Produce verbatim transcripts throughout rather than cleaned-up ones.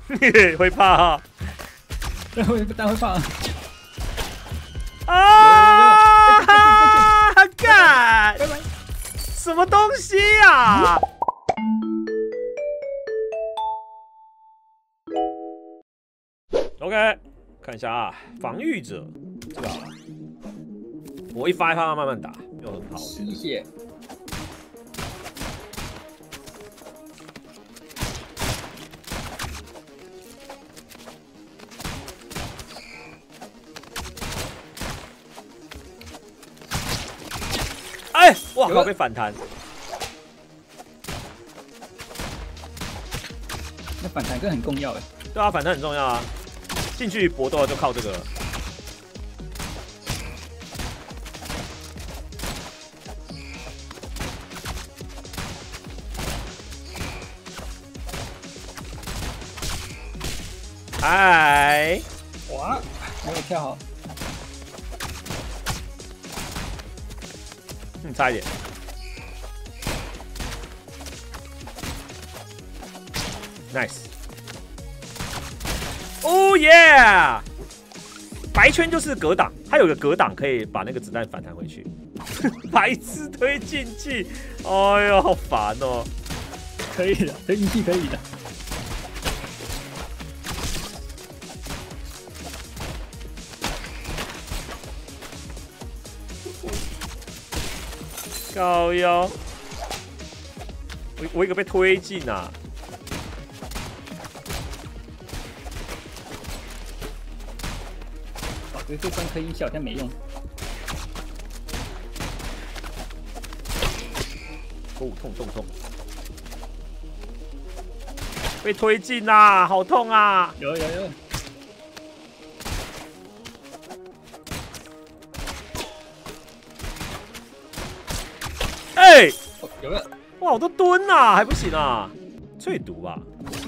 会怕哈。 但会但会怕。 啊！干！什么东西呀、啊？ OK， 看一下啊，防御者这个好了，我一发一发慢慢打，又很好。 吸血。 哎，哇靠！被反弹。 那反弹更很重要哎。 对啊，反弹很重要啊。 进去搏斗就靠这个。嗨！ 哇，没有跳好。 嗯，差一点。Nice。 哦耶！白圈就是格挡，它有个格挡可以把那个子弹反弹回去。白痴推进器，哎呦，好烦哦！ 可以的，推进器可以的。 高腰，我我一个被推进啊！ 所以这专科音效好像没用。 哦，痛痛痛！被推进啦，好痛啊！ 有有有。 哎、欸， 哦、有了！ 哇，我都蹲啦，还不行啊？淬毒吧。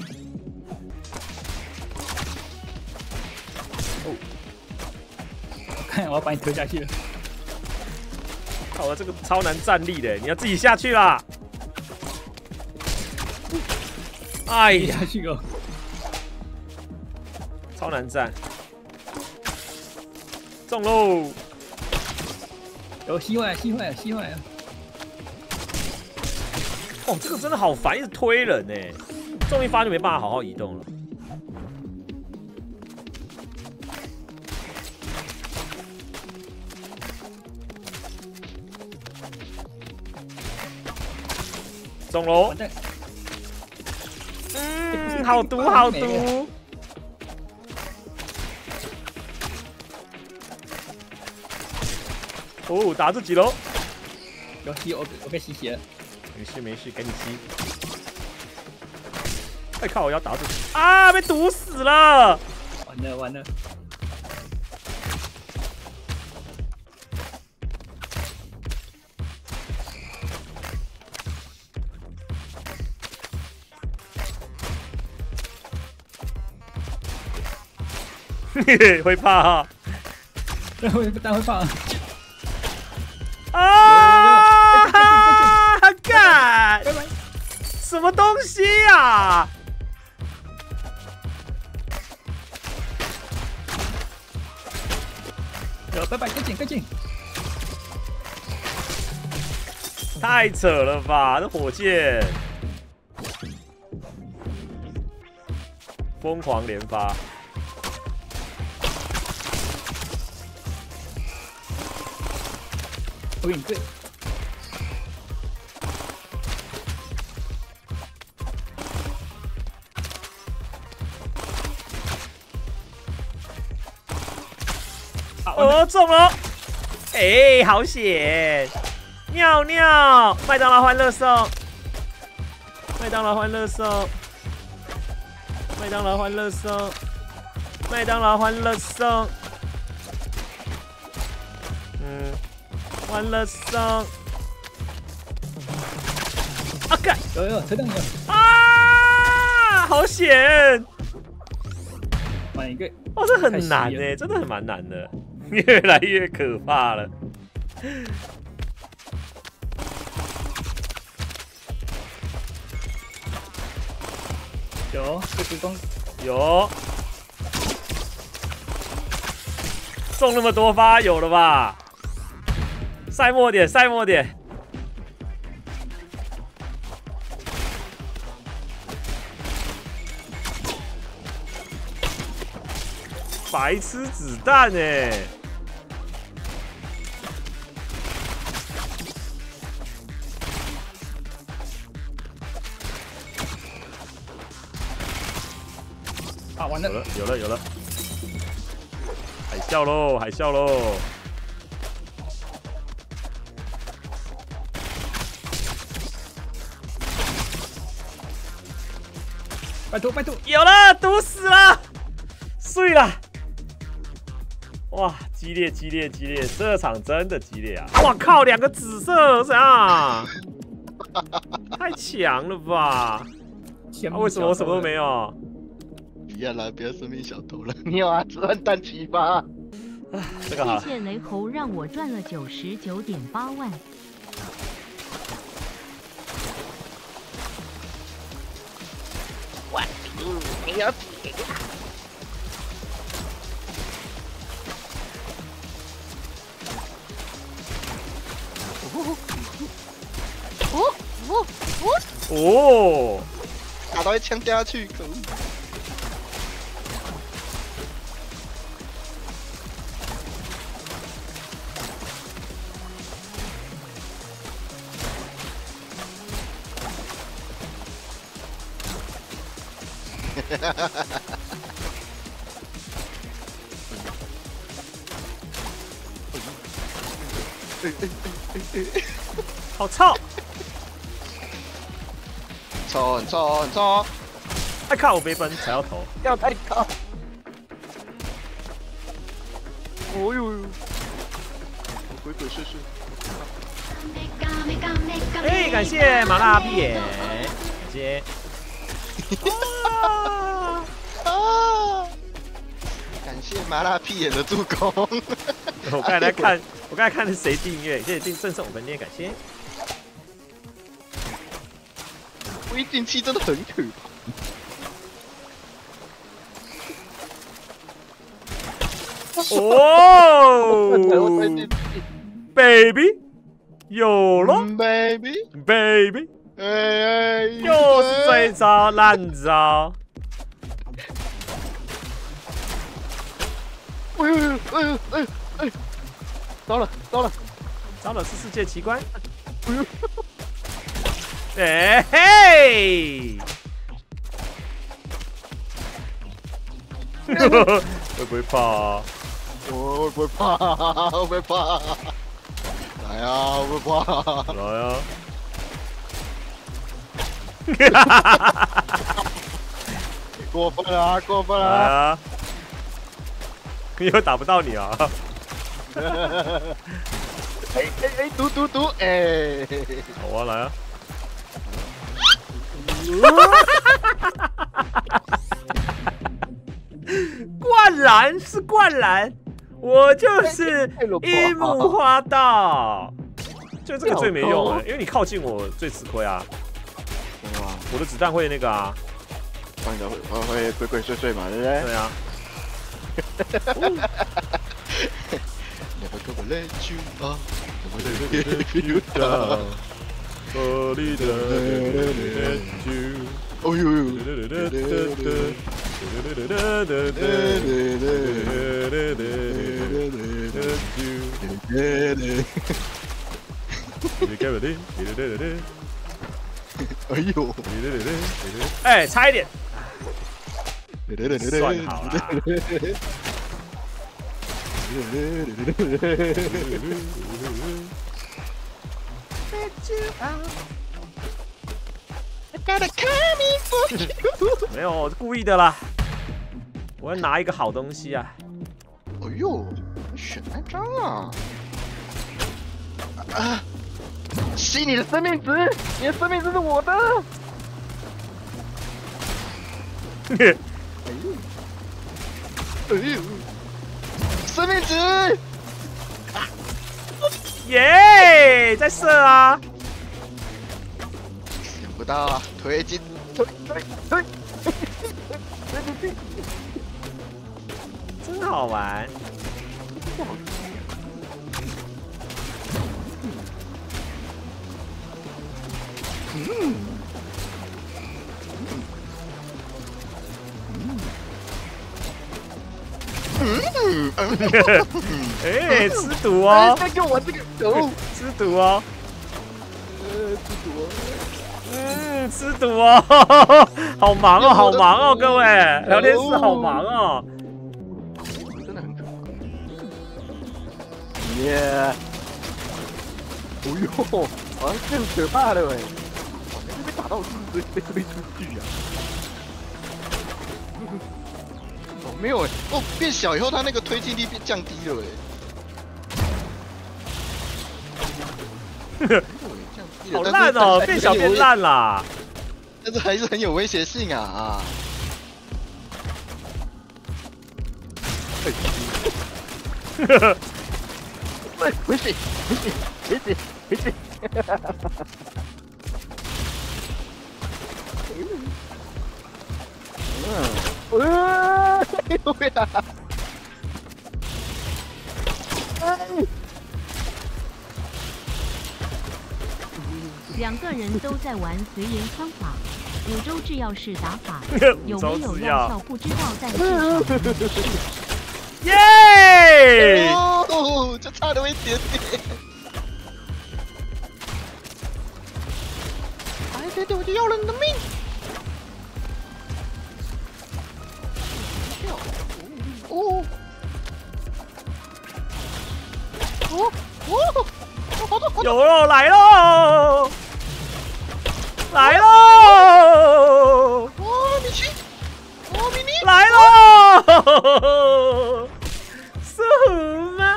哦。 看，我要把你推下去了。 好了，这个超难站立的，你要自己下去啦。哎呀， 下去哦， 超难站，中喽！ 有吸坏了，吸坏了，吸坏了。 哦，这个真的好烦，一直推人呢，中一发就没办法好好移动了。 中喽！嗯，好毒，好毒！哦，打自己喽！ 有吸，我我被吸血了。 没事没事，给你吸。快靠！我要打自己啊！被毒死了！ 完了完了！ 嘿嘿，会怕哈。 但会但会怕。 啊！干！什么东西呀、啊？ 有，拜拜，快进快进！ 太扯了吧！这火箭疯狂连发。 我给你对。 哦，中了！哎、欸，好险！尿尿，麦当劳欢乐颂，麦当劳欢乐颂，麦当劳欢乐颂，麦当劳欢乐颂。嗯。 欢乐颂，啊干！ 有有车灯有啊，好险！ 玩一个， 哦，这很难哎，真的很蛮难的，越来越可怕了。 有，这是光有，中那么多发，有了吧？晒末点，晒末点。白痴子弹哎！ 啊，完了！ 有了，有了，有了！海啸喽，海啸喽！ 拜托，拜托！ 有了，毒死了，碎了！哇，激烈，激烈，激烈！这场真的激烈啊！哇靠，两个紫色这样，太强了吧！啊，为什么我什么都没有？ 一样啦，不要生命小偷了。你有啊，只换弹七发。 这个好。 谢谢雷猴让我赚了九十九点八万。 我拼你要拼！哦哦哦！ 哦， 打到一枪掉下去，可恶！哈哈哈！ 好臭！ 臭很臭很臭！ 哎靠，我没分，踩到头， 要太高！哦呦，鬼鬼祟祟！ 哎，感谢麻辣屁眼，感谢。 啊啊！感谢麻辣屁眼的助攻。 我刚才在看，我刚才看是谁订阅，谢谢订赠送五分店，感谢。 微进气真的很可怕。 哦 ，baby， 有了 ，baby，baby， 哎哎， 又是这一招烂招。 哎呦哎呦哎呦哎！糟了糟了， 糟了是世界奇观。哎嘿！会不会怕啊？ 我不会怕，我不会怕。来啊，我不会怕。 来啊！ 过分了啊！过分了啊！又打不到你啊！ 哎哎哎，毒毒毒！哎， 我要来啊！灌篮是灌篮，我就是樱木花道，就这个最没用了，因为你靠近我最吃亏啊。我的子弹会那个啊， 帮你的会会鬼鬼祟祟嘛，对不对？ 对啊。 Never gonna let you down, never let you down. Only let you. 哦呦呦！哎呦！ 哎，差一点。算好啦。没有，我是故意的啦。我要拿一个好东西啊！ 哎呦，选那张啊！啊！吸你的生命值，你的生命值是我的。哎呦！哎呦！生命值！ 耶，在射啊！ 想不到啊，推进，推推推！ 真好玩。 嗯。嗯哎，吃毒哦！ 再给我这个毒， 吃毒哦！ 呃，吃毒。 嗯，吃毒哦！好忙哦，好忙哦，各位，聊天室好忙哦。 真的很可怕。耶！不用，好像更可怕了喂！好像被打到被被推出去啊！哦，没有哎，哦，变小以后它那个推进力变降低了哎。 好烂哦，变小变烂啦！ 但是还是很有威胁性啊啊！喂，回血，回血，回血，回血！嗯，呃，哎呦呀！哎。 两个人都在玩随缘方法，五洲制药式打法，有没有药效不知道，但至少耶！ 哦，就差那么一点点。哎，对对，我就要了你的命！哦哦哦！ 有喽，来喽，来喽！ 哦，米奇，哦，米妮， 来喽！舒服吗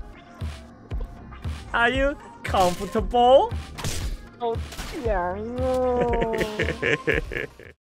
？Are you comfortable？ 好强哦！